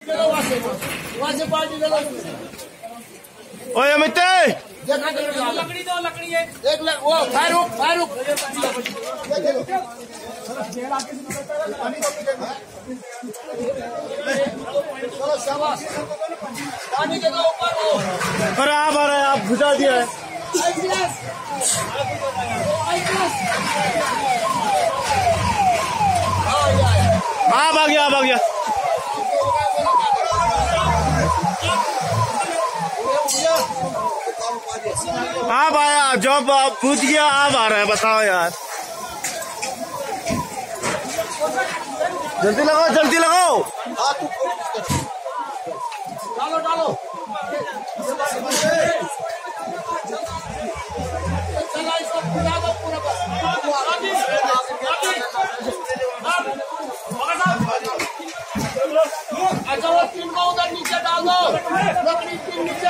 ओए अमित लकड़ी दो, लकड़ी है। एक वो फारूक फारूक चलो शाबाश पानी के ऊपर वो। अरे आप आ रहे हैं, आप बुझा दिया है। आप आ गया, आप आ गया। आप आया, जॉब आप पूछ गया, आप आ रहे हैं। बताओ यार, जल्दी लगाओ, जल्दी लगाओ। डालो डालो चला इसको पूरा दो पूरा बस। अच्छा वो तीन को उधर नीचे डाल दो, लकड़ी तीन नीचे।